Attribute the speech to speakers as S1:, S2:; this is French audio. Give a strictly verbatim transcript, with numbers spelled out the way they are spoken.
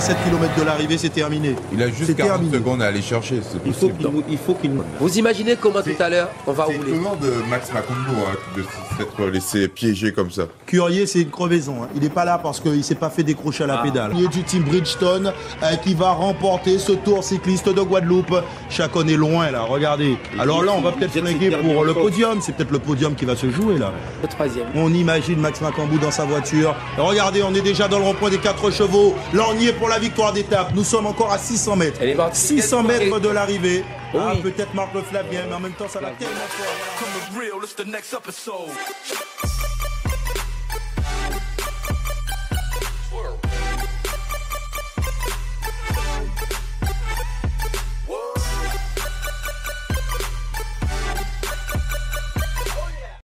S1: sept kilomètres de l'arrivée, c'est terminé.
S2: Il a juste quarante terminé. Secondes à aller chercher, c'est
S3: il faut qu'il il faut qu'il
S4: Vous imaginez comment tout à l'heure on va rouler.
S2: C'est étonnant de Max Macondo hein, de s'être laissé piéger comme ça.
S1: Curier, c'est une crevaison. Hein. Il n'est pas là parce qu'il ne s'est pas fait décrocher à la ah. pédale. Il est du team Bridgestone euh, qui va remporter ce tour cycliste de Guadeloupe. Chacun est loin là, regardez. Alors là, on va peut-être flinguer pour le podium. C'est peut-être le podium qui va se jouer là.
S4: Le troisième.
S1: On imagine Max Macambou dans sa voiture. Et regardez, on est déjà dans le rond-point des quatre chevaux. Là, on y est pour la victoire d'étape. Nous sommes encore à six cents mètres. six cents mètres de l'arrivée. Oui. Ah, peut-être Marc Le Flavien, mais en même temps, ça va tellement fort.